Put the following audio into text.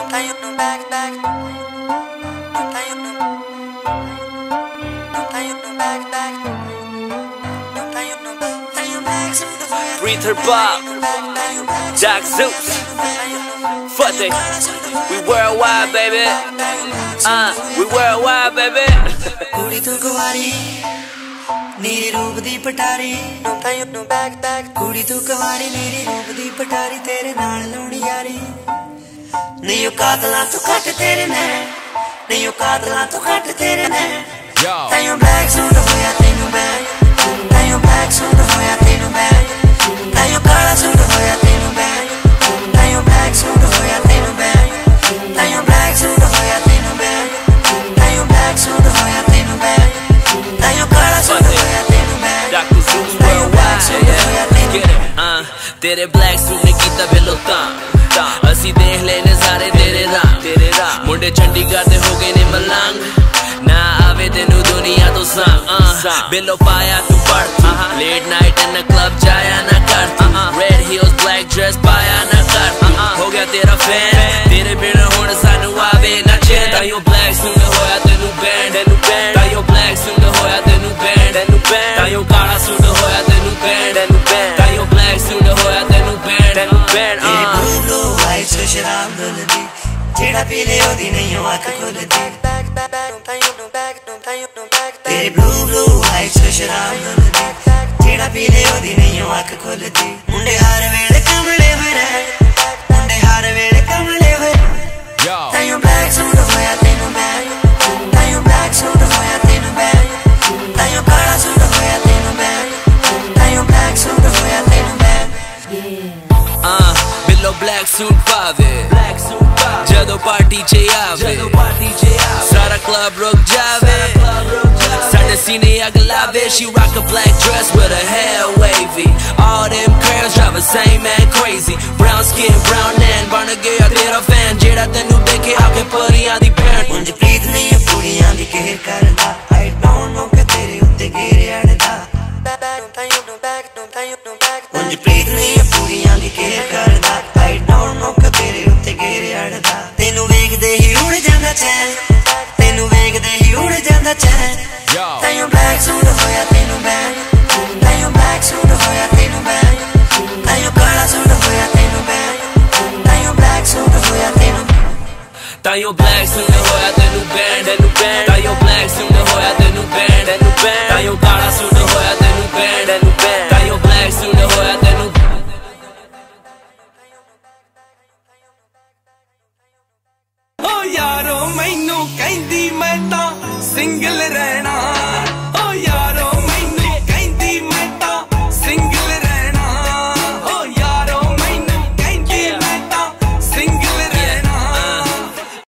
Preet, Harpal, Zeus, Fateh, we worldwide, baby. We worldwide, baby. Kudi tu kuwari, neere roop di patari. Kudi tu kuwari, neere roop di patari. Tere naal launi yari. Nahi kaatla tu kat tere nain. Nahi kaatla tu kat tere nain. Tayo black suit hoya tenu bag. Tayo black suit hoya tenu bag. Tayo kala suit hoya tenu bag. Tayo black suit hoya tenu bag. Tayo black suit hoya tenu bag. Tayo black suit hoya tenu bag. Tayo kala suit hoya tenu bag. Dr. Zeus worldwide, get it. तेरे black suit ने कीता below तां असी देख ले नज़ारे तेरे राम मुंडे चंडीगढ़ दे हो गए ने मलंग ना आवे तेनू दुनिया तो सांग बिलो पाया तू पढ़ती लेट नाइट इन क्लब जाया ना करती रेड हील्स ब्लैक ड्रेस पाया ना करती हो गया तेरा फैन तेरे बिना हुण सानू आवे ना चैन तायो ब्लैक सूट होया तेनू बैंड तायो ब्लैक सूट होया तेनू बैंड तायो काला सूट होया तेनू बैंड तायो ब्लैक सूट होया तेनू बैंड तेरी blue white से शराब डुलदी जेड़ा पी ले ओदी नहीं आँख खुलदी तेरी blue white से शराब डुलदी जेड़ा पी ले ओदी नहीं आँख खुलदी मुंडे हर वेले कमले हुए मुंडे हर वेले कमले हुए तायो black सूट होया तेनू बैग तायो black सूट होया तेनू बैग तायो काला सूट होया तेनू बैग तायो black सूट होया तेनू बैग बिलो black suit पावे जदों पार्टी च आवे सारा क्लब रुक जावे साडे सीने अग लावे she rock a black dress with her hair wavy all them girls drive the same man crazy brown skin brown and बन गया तेरा fan जेड़ा तेनू देखे आके परियां दी भैन मुझे प्रीत नहीं है कुड़ियां दी कहर करदा I don't know कि तेरे उत्ते घेरे अड़दा मुझे प्रीत नहीं है कुड़ियां दी कहर करदा I don't know कि तेरे उत्ते घेरे अड़दा तेनू वेखदे ही उड़ जांदा चैन तेनू वेखदे ही उड़ जांदा चैन तायो black सूट होया तेनू बैग तायो black सूट होया तेनू बैग तायो काला सूट होया तेनू बैग तायो black सूट होया तेनू तायो black suit होया तेनू बैंड तायो black suit होया तेनू बैंड तायो काला सूट होया तेनू बैंड तायो black suit होया तेनू ओ यारो मैनू कहंदी